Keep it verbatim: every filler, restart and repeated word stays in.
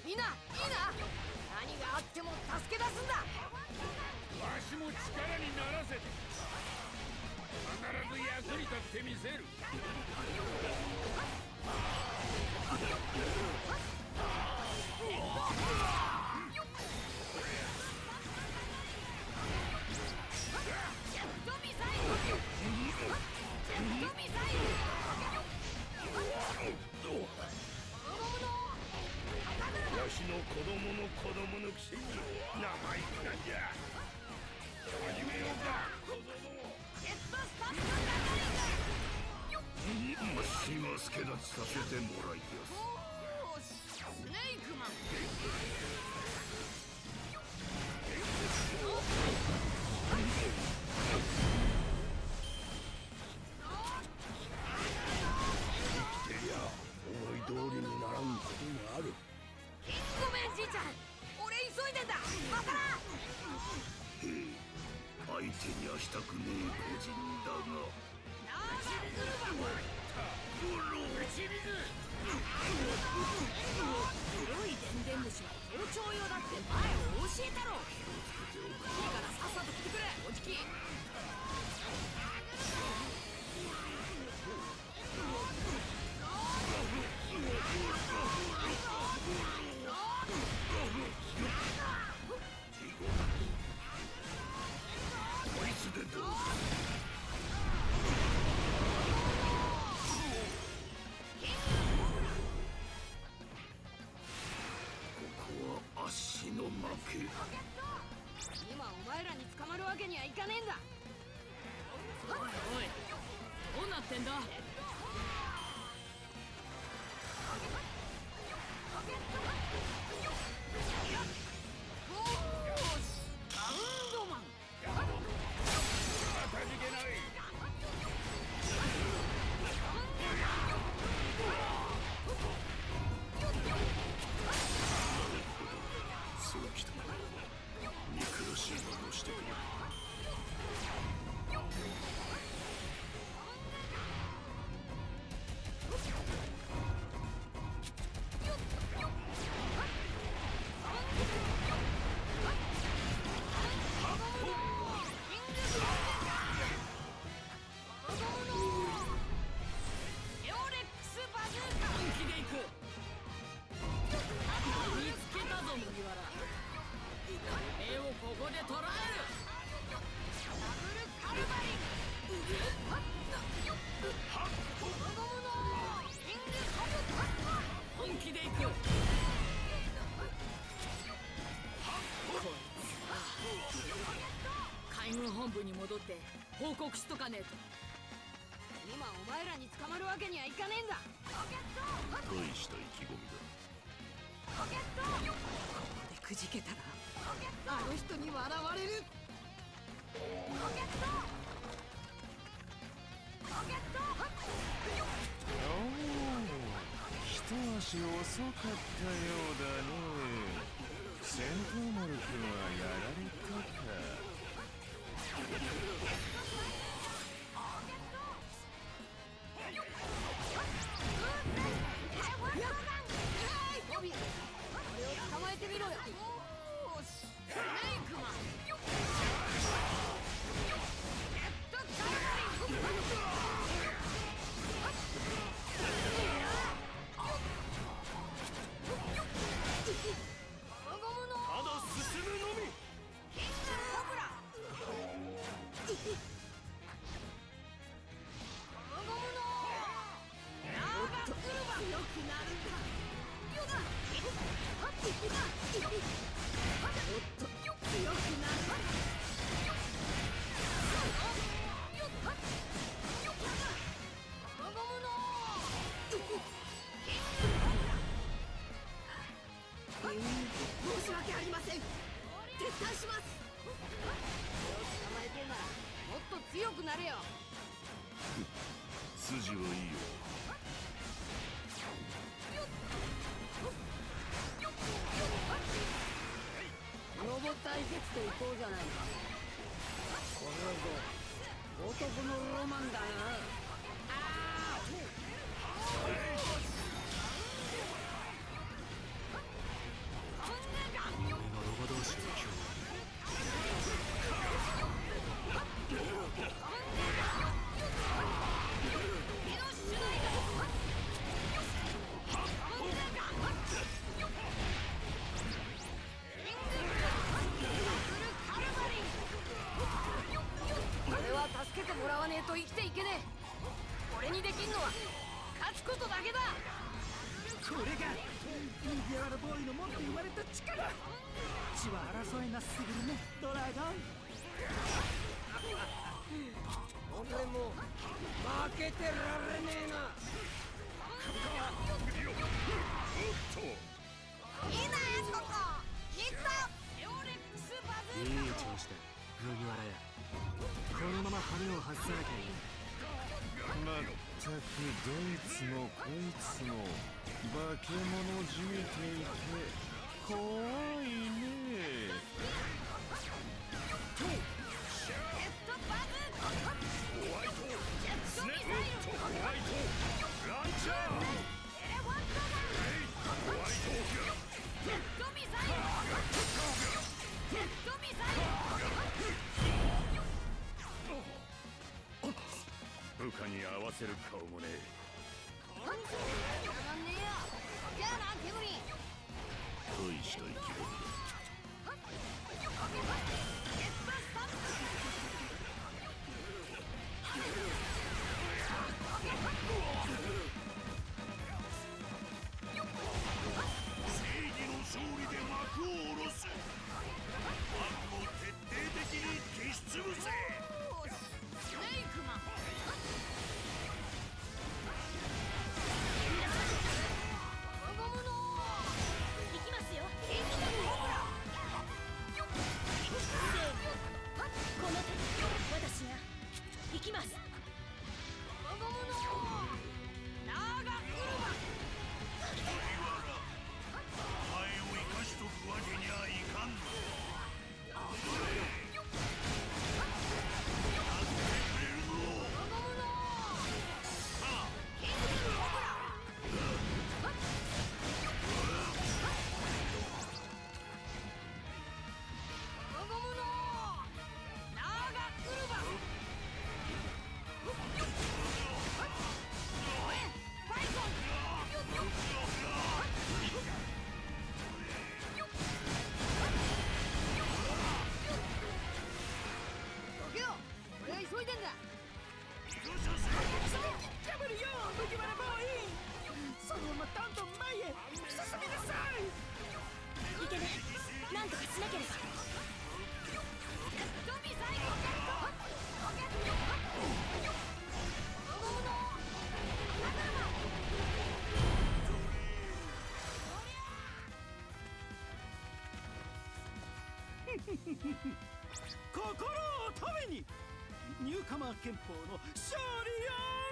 いいな、いいな。何があっても助け出すんだ。 わしも力にならせて必ず役に立ってみせる。ジェットミサイル、ジェットミサイル。わしの子供の子供のくせに生意気なんじゃ。始めようか、小僧ども。ジェットスタンプガーリング。今助立ちさせてもらいやす。スネークマン。生きてりゃ思い通りにならんことがある。ごめんじいちゃん、俺急いでんだ。わからん。相手にはしたくねえ個人だが。ナーバクルバゴロ打ち水。黒いでんでん虫は包丁用だって前を教えたろ。いいからさっさと来てくれ、おじき。こいつでどうだ。ここは足の負け。今お前らに捕まるわけにはいかねえんだ。おいおい、どうなってんだ。バウンドマン。また逃げない。そうきた。憎らしい真似をしてくれ。見つけたぞ麦わら。目をここで捕らえる。ダブルカルバリン。本気でいく。こいつ海軍本部に戻って報告しとかねえと。今お前らに捕まるわけにはいかねえんだ。大した意気込みだ。ここでくじけたらあの人に笑われる。 おお、一足遅かったようだね。戦闘丸くんはやられたか。 ボビー、俺を捕まえてみろよ。おーし、スネークマン。ジェットカルバリン。ゴムゴムのただ進むのみ。 キングコブラ。ゴムゴムのナーバクルバ。強くなるんだ。よだ。おっと強くなる。ゴムゴムのキングコブラ。申し訳ありません。撤退します。俺を捕まえてんならもっと強くなれよ。 筋はいいよ。 ロボ対決といこうじゃないか。これぞ男のロマンだな。あーと生きていけねえ。俺にできんのは勝つことだけだ。 これが麦わらボーイの持って生まれた力。血は争えなすぎるね、ドラゴン。 俺も負けてられねえな。 いいなここヒット。エオレックスバズーカ。 いい調子だ麦わらや。このまま羽を外さなきゃいい。 まったくどいつもこいつも化け物じみていて怖いね。 ジェットバズーカ。ホワイトジェットミサイル。ホワイトランチャー。エレファントガン。ホワイトジェットミサイル。ジェットミサイル。 部下に合わせる顔もねえ。 たまんねえよ。じゃあなケムリン。 恋した意気込みだ。 ジェットスタンプ。 正義の勝利で幕を下ろす。悪を徹底的に消し潰せ。 スネイクマン。ゴムの行きますよ。一気にコブラ。この手私が行きます。ゴムのナーガウルマ。 お前を生かしとくわけにはいかんの。 急いでんだ。 ダブルよ麦わらボーイ。そのままどんどん前へ進みなさい。 いけねえ。なんとかしなければ。ドミサイルロケット。ロケット。ゴムの心を止めにニューカマー憲法の勝利よ。